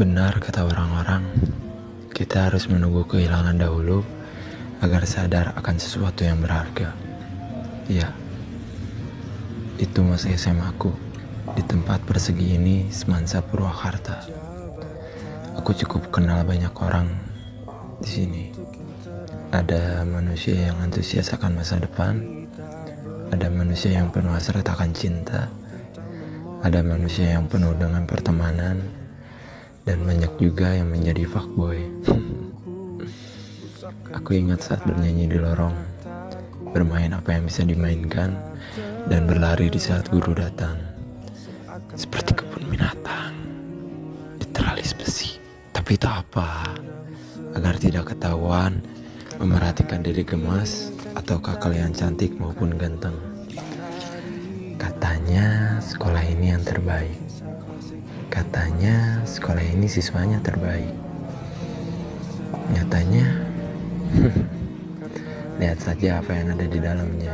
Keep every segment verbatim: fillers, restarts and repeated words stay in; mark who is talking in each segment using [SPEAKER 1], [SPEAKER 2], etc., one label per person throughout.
[SPEAKER 1] Benar kata orang-orang, kita harus menunggu kehilangan dahulu agar sadar akan sesuatu yang berharga. Iya, itu masa S M A aku di tempat persegi ini, Semansa Purwakarta. Aku cukup kenal banyak orang di sini. Ada manusia yang antusias akan masa depan, ada manusia yang penuh hasrat akan cinta, ada manusia yang penuh dengan pertemanan, dan banyak juga yang menjadi fuckboy. Aku ingat saat bernyanyi di lorong, bermain apa yang bisa dimainkan, dan berlari di saat guru datang. Seperti kebun binatang, diteralis besi. Tapi tak apa, agar tidak ketahuan, memerhatikan diri gemas, ataukah kalian cantik maupun ganteng. Katanya sekolah ini yang terbaik. Katanya sekolah ini siswanya terbaik. Nyatanya, lihat saja apa yang ada di dalamnya.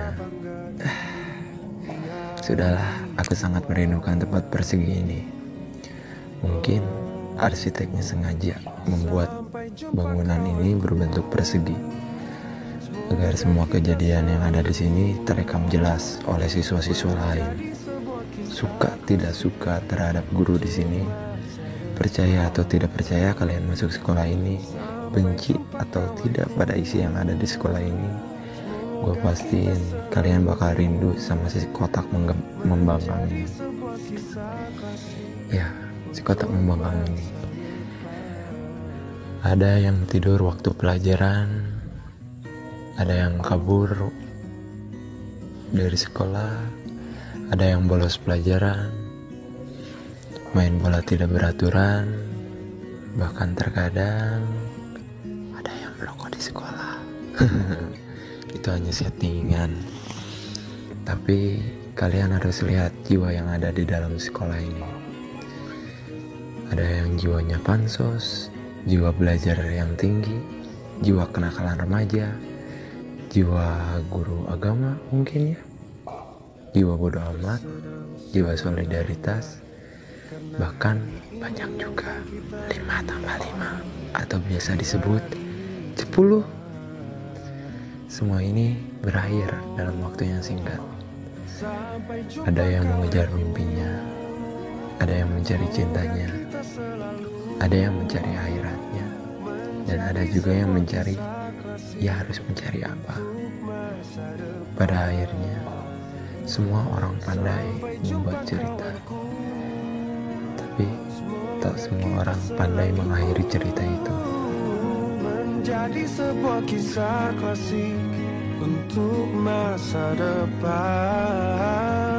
[SPEAKER 1] Sudahlah, aku sangat merindukan tempat persegi ini. Mungkin arsiteknya sengaja membuat bangunan ini berbentuk persegi, agar semua kejadian yang ada di sini terekam jelas oleh siswa-siswa lain. Suka tidak suka terhadap guru di sini, percaya atau tidak percaya kalian masuk sekolah ini, benci atau tidak pada isi yang ada di sekolah ini, gue pastiin kalian bakal rindu sama si kotak membangkang ini. Ya, si kotak membangkang ini. Ada yang tidur waktu pelajaran, ada yang kabur dari sekolah, ada yang bolos pelajaran, main bola tidak beraturan, bahkan terkadang ada yang merokok di sekolah. Itu hanya settingan. Tapi kalian harus lihat jiwa yang ada di dalam sekolah ini. Ada yang jiwanya pansos, jiwa belajar yang tinggi, jiwa kenakalan remaja, jiwa guru agama mungkin ya, jiwa bodoh amat, jiwa solidaritas, bahkan banyak juga lima tambah lima atau biasa disebut sepuluh. Semua ini berakhir dalam waktu yang singkat. Ada yang mengejar mimpinya, ada yang mencari cintanya, ada yang mencari akhiratnya, dan ada juga yang mencari, ya harus mencari apa. Pada akhirnya, semua orang pandai membuat cerita, tapi tak semua orang pandai mengakhiri cerita itu.
[SPEAKER 2] Menjadi sebuah kisah klasik untuk masa depan.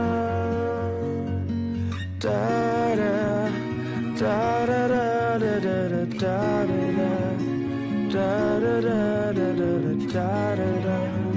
[SPEAKER 2] Da-da, da-da-da-da-da-da, da-da-da, da-da-da-da-da-da,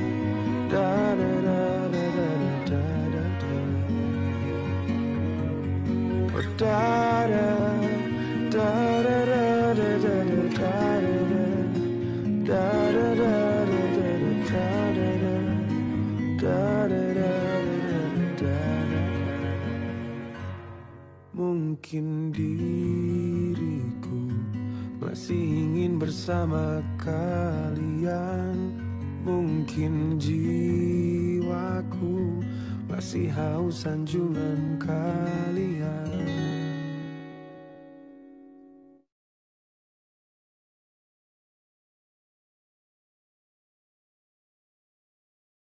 [SPEAKER 2] mungkin diriku masih ingin bersama kalian, mungkin jiwaku masih haus sanjungan kalian.